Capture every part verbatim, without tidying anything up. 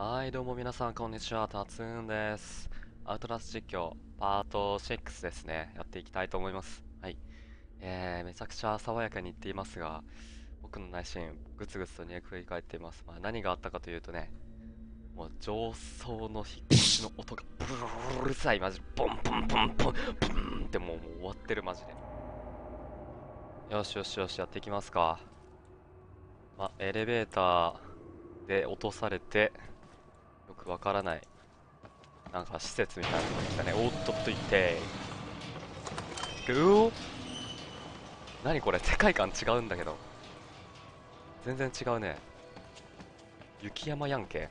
はい、どうも皆さん、こんにちは。タツーンです。アウトラス実況、パートろくですね。やっていきたいと思います。はい。えー、めちゃくちゃ爽やかに言っていますが、僕の内心、ぐつぐつと煮えくり返っています。まあ、何があったかというとね、もう上層の引っ越しの音がブルルルルうるさい、マジ。ボンボンボンボン、ブーンってもう、もう終わってる、マジで。よしよしよし、やっていきますか。まあ、エレベーターで落とされて、よくわからないなんか施設みたいなとこに来たね。おっとっといって。うお何これ世界観違うんだけど。全然違うね。雪山やんけ。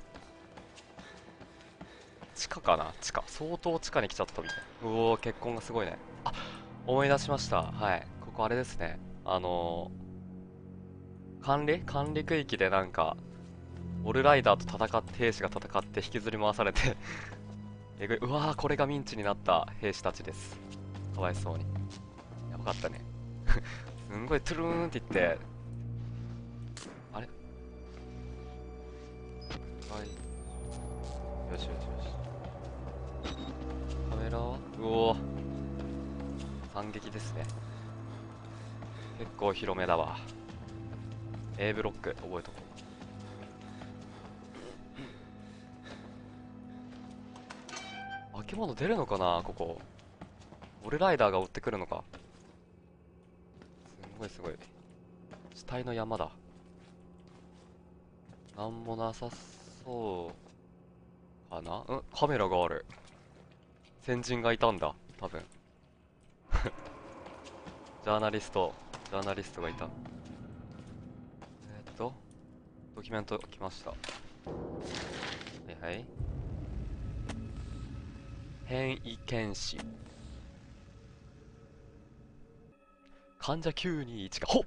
地下かな地下。相当地下に来ちゃったみたい。うおー、結婚がすごいね。あ、思い出しました。はい。ここあれですね。あのー、管理管理区域でなんか、オルライダーと戦って、兵士が戦って引きずり回されてえぐい。うわー、これがミンチになった兵士たちです。かわいそうに。やばかったね。すんごいトゥルーンって言って、あれはい。よしよしよし。カメラはうおー、惨劇ですね。結構広めだわ。A ブロック、覚えとこう。化け物出るのかなここ。オルライダーが追ってくるのか。すごいすごい。死体の山だ。なんもなさそうかな。うんカメラがある。先人がいたんだ。多分。ジャーナリスト、ジャーナリストがいた。えーっと、ドキュメント来ました。はいはい。変異検視。患者きゅうにいちが、ほっ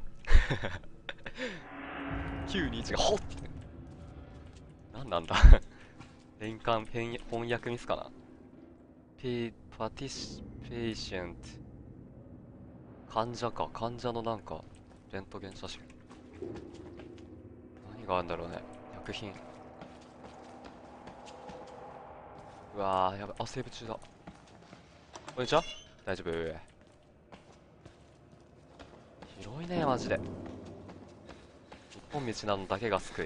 きゅうにいちがほっって何なんだ変換、変、翻訳ミスかな。ペパティシペーシェント。患者か。患者のなんか、レントゲン写真。何があるんだろうね。薬品。うわー、やばい。あ、セーブ中だ。こんにちは。大丈夫。広いね、マジで。一本道なのだけが救い。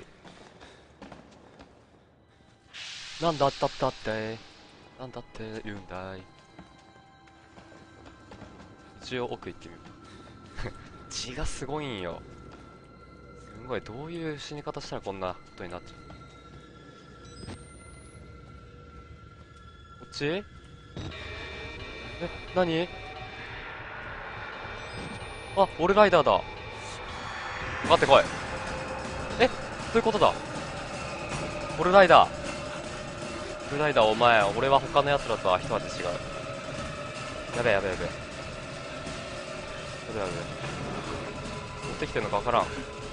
なんだったったって。なんだって言うんだい。一応奥行ってみる。血がすごいんよ。すごい、どういう死に方したらこんなことになっちゃう。こっちえ、何あ、オルライダーだ。かかってこい。え、どういうことだ。オルライダー。オルライダーお前、俺は他の奴らとは一味違う。やべえやべえやべえ。やべえやべえ。持ってきてんのかわからん。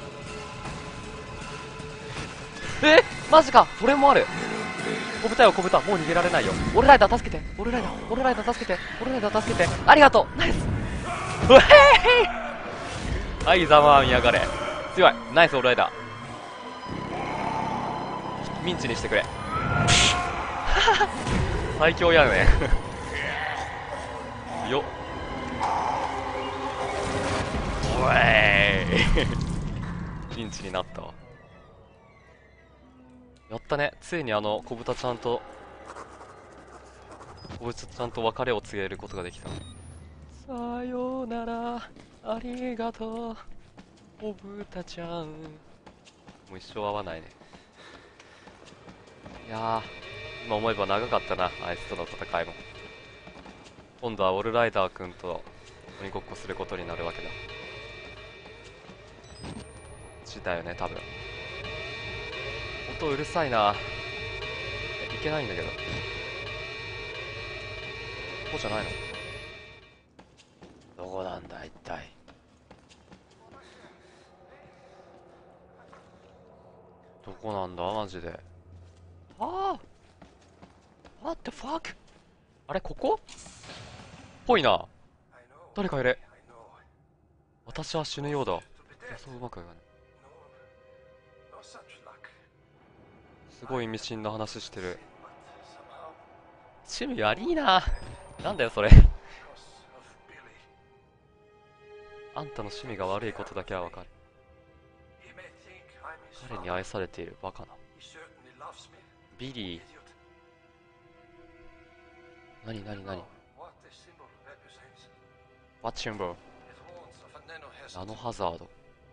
えマジかそれもある。小豚よ小豚、もう逃げられないよ。オルライダー助けてオルライダーオルライダー助けてオルライダー助けてありがとうナイスうへーはい、ざまあみやがれ。強いナイスオルライダー。ミンチにしてくれ最強やねよっおえーミンチになったわ。やったね。ついにあの小豚ちゃんと小豚ちゃんと別れを告げることができた。さようならありがとう小豚ちゃん。もう一生会わないね。いやー今思えば長かったな、あいつとの戦いも。今度はオルライダーくんと鬼ごっこすることになるわけだ。ちだよね多分。音うるさいな。えいけないんだけど。ここじゃないの。どこなんだ一体。どこなんだマジで。ああ What the fuck。 あれここぽいな。誰かいる。私は死ぬようだ。いやそううまくはいかない。 すごい意味深な話してる。趣味悪いな。なんだよそれ。あんたの趣味が悪いことだけはわかる。彼に愛されているバカな。ビリー。何何何。ワッチンボー。ナノハザード。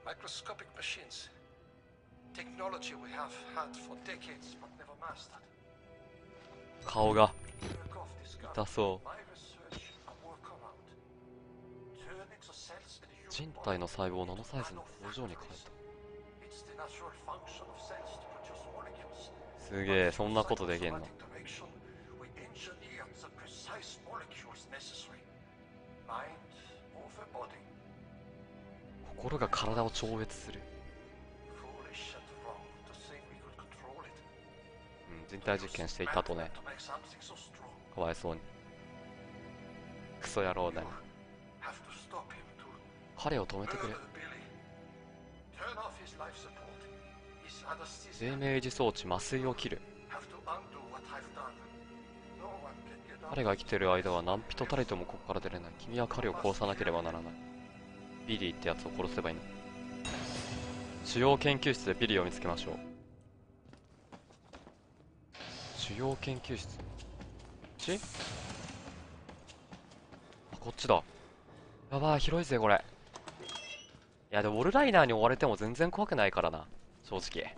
顔が痛そう。人体の細胞をナノサイズの工場に変えた。すげえ、そんなことできんの。心が体を超越する。うん、人体実験していたとね。かわいそうに。クソ野郎だよ。彼を止めてくれ。生命維持装置麻酔を切る。彼が生きている間は何人たりともここから出れない。君は彼を殺さなければならない。ビリーってやつを殺せばいいの。主要研究室でビリーを見つけましょう。主要研究室。こっち？あ、こっちだ。やばい、広いぜこれ。いやでもウォルライナーに追われても全然怖くないからな、正直。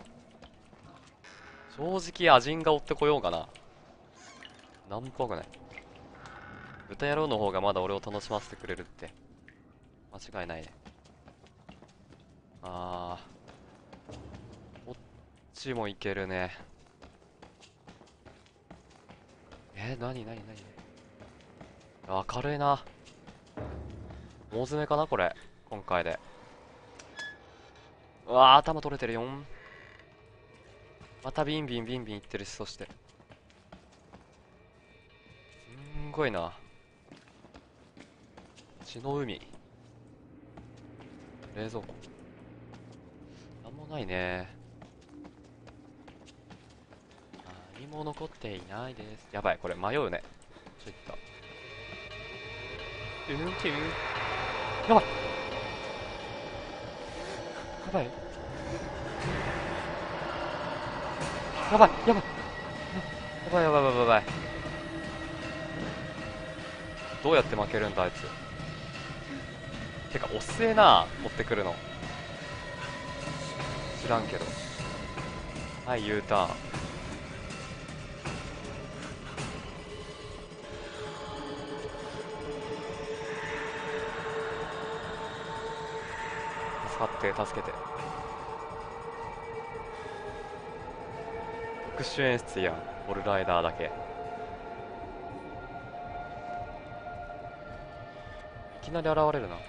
正直アジンが追ってこようかな、なんも怖くない。豚野郎の方がまだ俺を楽しませてくれるって間違いないね。あー、こっちもいけるね。えー、なになになに。明るいな。大詰めかなこれ今回で。うわー、頭取れてるよん。またビンビンビンビンいってるし、そしてすんごいな。血の海。冷蔵庫なんもないね。何も残っていないです。やばい、これ迷うね。ちょいった。トゥントゥン。やばいやばいやばいやばいやばいやばいやばいやばい。どうやって負けるんだあいつ。てか遅えな、持ってくるの。知らんけど。はい、 U ターン。助かって助けて。特殊演出やん、オルライダーだけ。いきなり現れるな。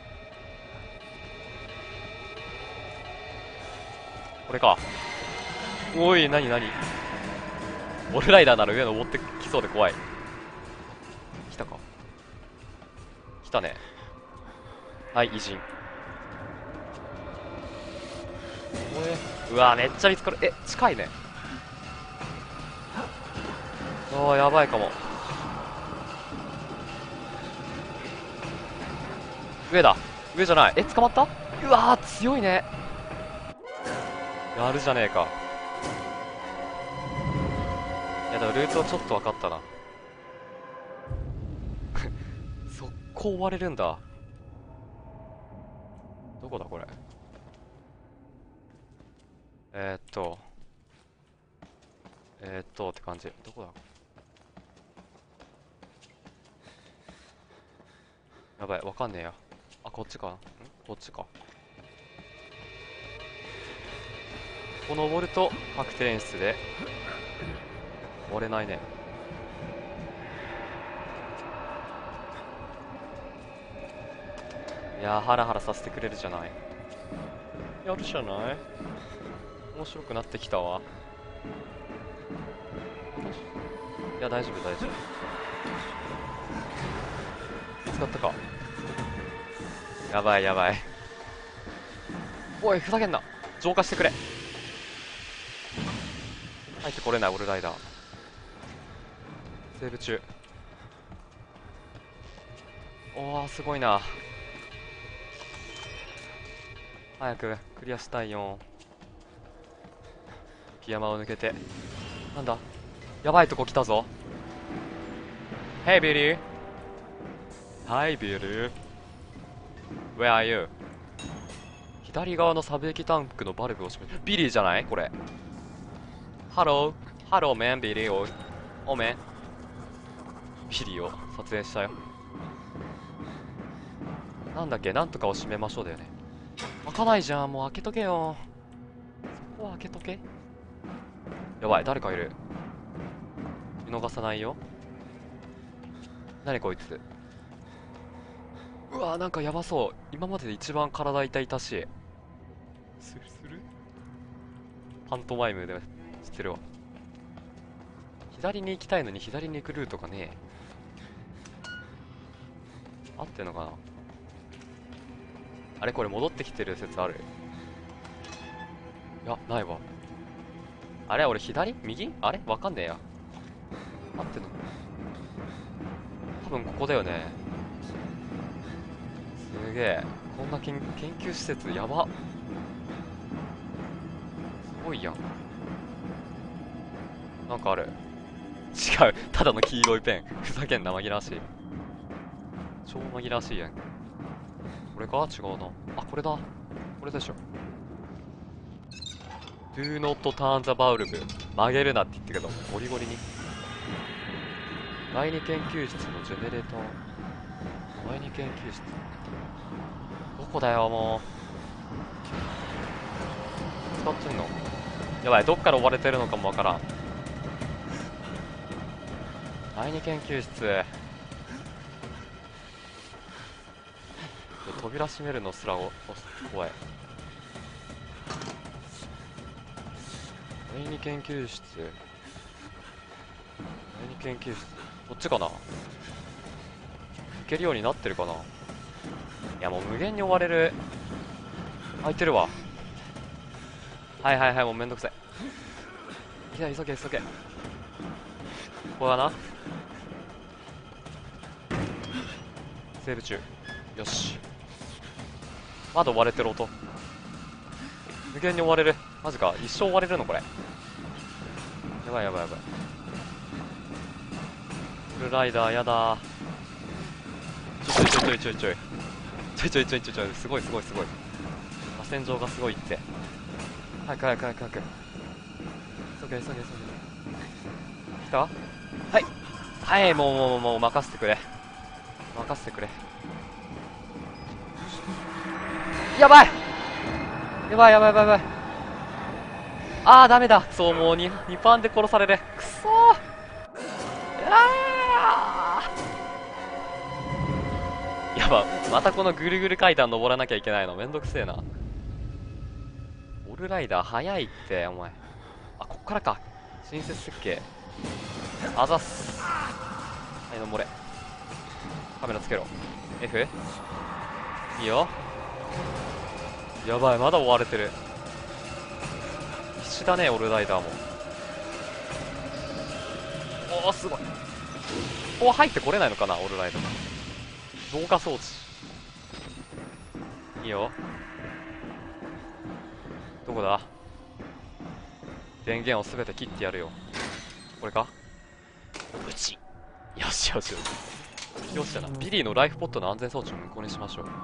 これか。おい、なになに。オルライダーなら上登ってきそうで怖い。来たか。来たね。はい、偉人。おえ、うわめっちゃ見つかる。え、近いね。ああ、やばいかも。上だ。上じゃない。え、捕まった。うわー強いね。やるじゃねえか。いやでもルートはちょっと分かったな。速攻追われるんだ。どこだこれ。えー、っとえー、っとって感じ。どこだ。やばい、わかんねえや。あ、こっちか。んこっちか。ここ登ると確定演出で終われないね。いやー、ハラハラさせてくれるじゃない。やるじゃない。面白くなってきたわ。いや大丈夫大丈夫。見つかったか。やばいやばい。おいふざけんな、浄化してくれ。 入ってこれないオルライダー。セーブ中。おーすごいな。早くクリアしたいよ。雪山を抜けて。なんだ、やばいとこ来たぞ。Hey Billy. Hi Billy. Where are you? 左側のサブ液タンクのバルブを閉める。ビリーじゃないこれ。ハローハローメンビリー。おいおめんビリーを撮影したよ。なんだっけ、なんとかを閉めましょうだよね。開かないじゃん、もう開けとけよ。そこは開けとけ。やばい、誰かいる。見逃さないよ。何こいつ。うわーなんかやばそう。今までで一番体痛々しい。するするパントマイムで知ってるわ。左に行きたいのに左に行くルートがねえ。合ってんのかな。あれこれ戻ってきてる説ある。いやないわ。あれ俺左右あれわかんねえや。合ってんの多分ここだよね。すげえ、こんな研、研究施設やば。すごいやん。なんかある。違う、ただの黄色いペン。ふざけんな、紛らわしい。超紛らわしいやん。これか違うな。あ、これだ。これでしょ。Do not turn the valve。 曲げるなって言ってるけど、ゴリゴリに。第二研究室のジェネレーター。第二研究室。どこだよ、もう。使ってんのやばい、どっから追われてるのかもわからん。第二研究室。扉閉めるのすらお怖い。第二研究室。第二研究室。こっちかな。行けるようになってるかな。いやもう無限に追われる。開いてるわ。はいはいはい、もうめんどくさい。いや急げ急げ。ここだな。セーブ中。よし。まだ追われてる音。無限に追われる。マジか、一生追われるのこれ。やばいやばいやばい。フルライダーやだー。ちょいちょいちょいちょいちょいちょいちょいちょいちょいちょい。すごいすごいすごい。螺旋状がすごいって。早く早く早く早く。急げ急げ急げ。来た。はいはい、もうもうもう任せてくれ。任せてくれ。やばいやばいやばいやばいやばい。あーダメだ。そう、もう 2, 2パンで殺される。くそー。あーやば、またこのぐるぐる階段登らなきゃいけないのめんどくせえな。オルライダー早いってお前。あ、こっからか。新設設計あざっす。はい登れ。カメラつけろ。 F いいよ。やばい、まだ追われてる。必死だねオルライダーも。おおすごい。ここ入ってこれないのかなオルライダー。浄化装置いいよ。どこだ。電源をすべて切ってやるよ。これか。うちよしよしよしよっしゃな。ビリーのライフポットの安全装置を無効にしましょう。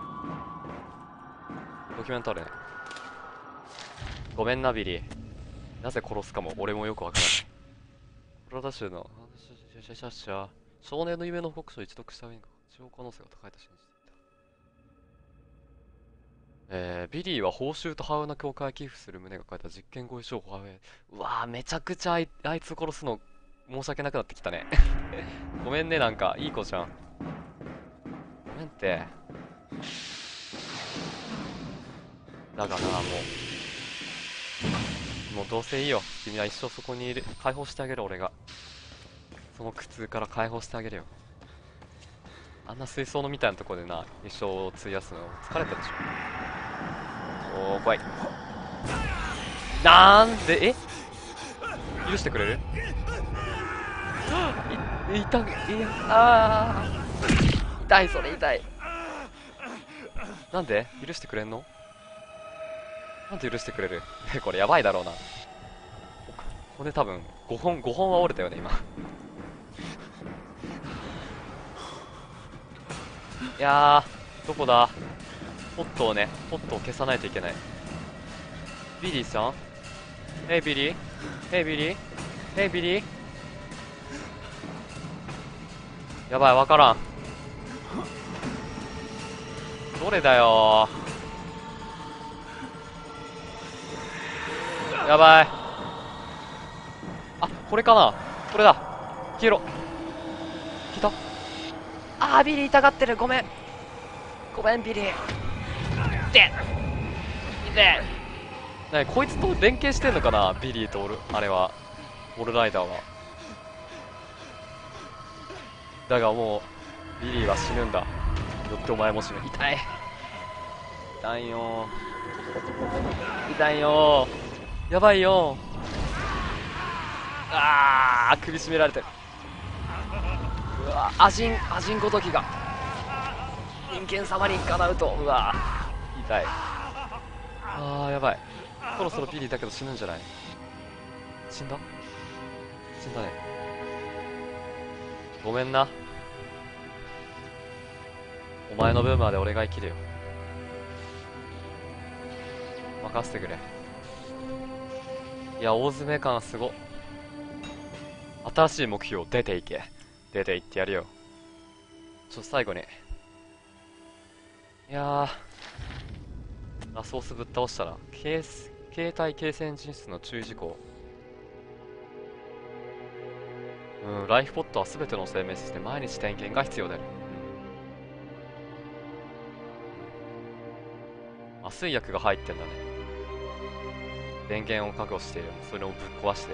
ドキュメントあるね。ごめんなビリー。なぜ殺すかも俺もよくわからない。コロラダ州の少年の夢の報告書を一読した上に使用可能性が高いと信じていた。えー、ビリーは報酬と母親の教会を寄付する旨が書いた実験合意書を母親。うわーめちゃくちゃあい、あいつ殺すの申し訳なくなってきたね。ごめんね、なんかいい子じゃん。ごめんって。だがな、もうもうどうせいいよ。君は一生そこにいる。解放してあげる俺が。その苦痛から解放してあげるよ。あんな水槽のみたいなところでな一生を費やすの疲れたでしょ。おー怖い。なんでえ許してくれる？い、痛い、いや、あー、痛い、それ痛い。なんで許してくれんの？なんで許してくれる？これやばいだろうな。骨多分ごほん、ごほんは折れたよね、今。いやー、どこだ？ポットをね、ポットを消さないといけない。ビリーさん？ヘイビリー？ヘイビリー？ヘイビリー？やばい、わからん。どれだよー。やばい。あ、これかな？これだ。消えろ。消えた？あー、ビリー痛がってる。ごめん。ごめん、ビリー。で、で。なに、こいつと連携してんのかな、ビリーとオル、あれは。オルライダーは。だがもう、ビリーは死ぬんだ。よってお前も死ぬ。痛い。痛いよー。痛いよー。やばいよー。あー、首絞められてる。うわ、アジン、アジンごときが人間様にかなうと、うわ痛い。あー、やばい。そろそろビリーだけど死ぬんじゃない？死んだ？死んだね。ごめんな。お前の分まで俺が生きるよ。任せてくれ。いや、大詰め感すご。新しい目標出ていけ。出ていってやるよ。ちょっと最後に、いやー、ラスボスぶっ倒したら携携帯継戦人数の注意事項。うん、ライフポットは全ての生命して毎日点検が必要である。麻酔薬が入ってんだね。電源を確保している。それをぶっ壊して、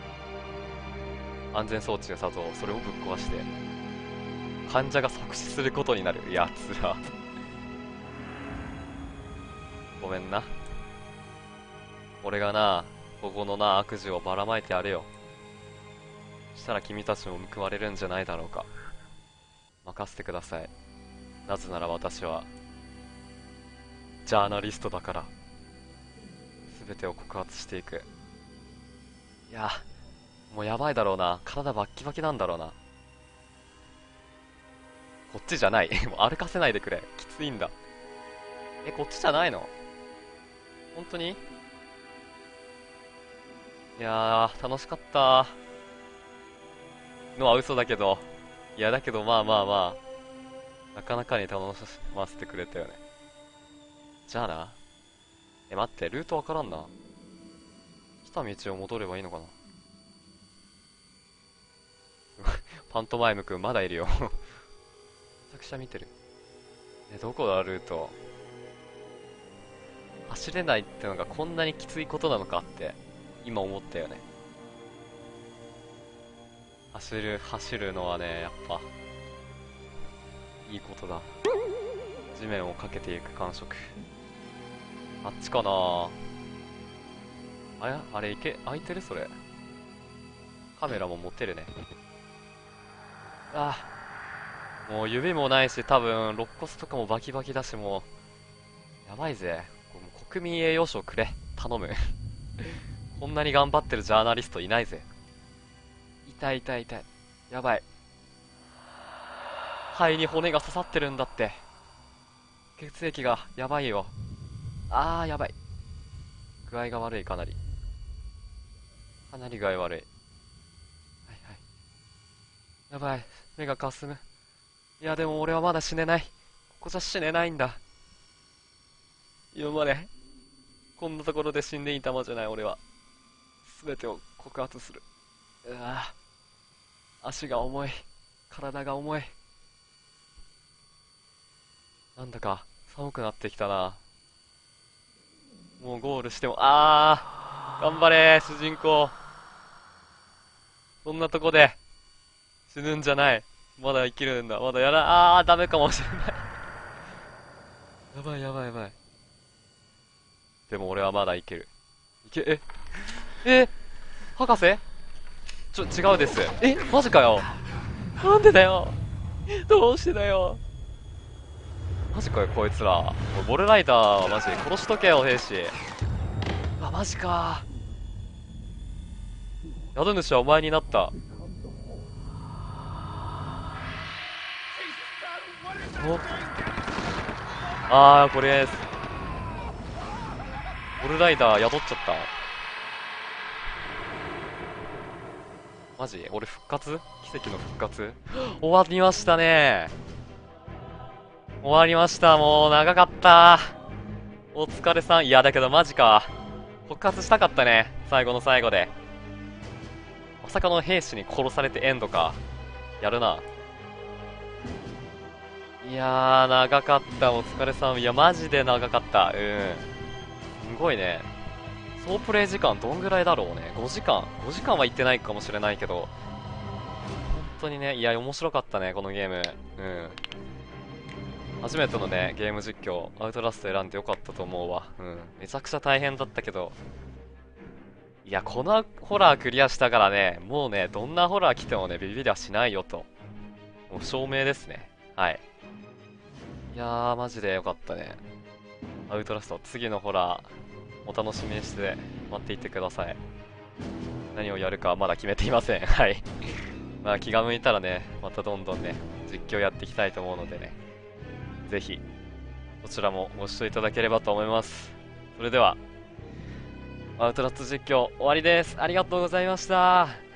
安全装置の作動、それをぶっ壊して、患者が即死することになる。やつら。ごめんな。俺がな、ここのな、悪事をばらまいてやるよ。したら君たちも報われるんじゃないだろうか。任せてください。なぜなら私は、ジャーナリストだから。全てを告発していく。いや、もうやばいだろうな。体バッキバキなんだろうな。こっちじゃない。もう歩かせないでくれ。きついんだ。え、こっちじゃないの？本当に？いやー、楽しかったのは嘘だけど。いや、だけどまあまあまあ、なかなかに楽しませてくれたよね。じゃあな。え、待って、ルートわからんな。来た道を戻ればいいのかな。パントマイムくんまだいるよ。めちゃくちゃ見てる。え、どこだルート。走れないってのがこんなにきついことなのかって今思ったよね。走る走るのはね、やっぱいいことだ。地面をかけていく感触。あっちかな。あれあれ、いけ、開いてるそれ。カメラも持てるね。ああ、もう指もないし、多分肋骨とかもバキバキだし、もうやばいぜ。これもう国民栄誉賞くれ、頼む。こんなに頑張ってるジャーナリストいないぜ。痛い痛い痛い。やばい。肺に骨が刺さってるんだって。血液がやばいよ。あー、やばい。具合が悪い、かなり。かなり具合悪い。はいはい。やばい。目がかすむ。いや、でも俺はまだ死ねない。ここじゃ死ねないんだ。今まで、こんなところで死んでいたまじゃない俺は。すべてを告発する。うわぁ。足が重い。体が重い。なんだか寒くなってきたな。もうゴールしても、あー、頑張れ主人公。そんなとこで死ぬんじゃない。まだ生きるんだ。まだやら、あー、ダメかもしれない。やばいやばいやばい。でも俺はまだいける。いけ、え、え、博士ちょ、違うです。え、マジかよ。なんでだよ。どうしてだよ。マジかよ、こいつら。おいボルライダーはマジ殺しとけよ、兵士。あ、マジか。宿主はお前になった。おあー、これ、ボルライダー宿っちゃった。マジ俺復活奇跡の復活終わりましたね。終わりました。もう長かった。お疲れさん。いや、だけどマジか。復活したかったね。最後の最後で。まさかの兵士に殺されてエンドか。やるな。いやー、長かった。お疲れさん。いや、マジで長かった。うん。すごいね。総プレイ時間どんぐらいだろうね。ごじかん。ごじかんは行ってないかもしれないけど。本当にね、いや、面白かったね、このゲーム。うん。初めてのね、ゲーム実況、アウトラスト選んでよかったと思うわ。うん。めちゃくちゃ大変だったけど。いや、このホラークリアしたからね、もうね、どんなホラー来てもね、ビビりはしないよと。もう証明ですね。はい。いやー、マジでよかったね。アウトラスト、次のホラー、お楽しみにして待っていてください。何をやるかはまだ決めていません。はい。まあ気が向いたらね、またどんどんね、実況やっていきたいと思うのでね、ぜひ、そちらもご視聴いただければと思います。それでは、アウトラスト実況終わりです。ありがとうございました。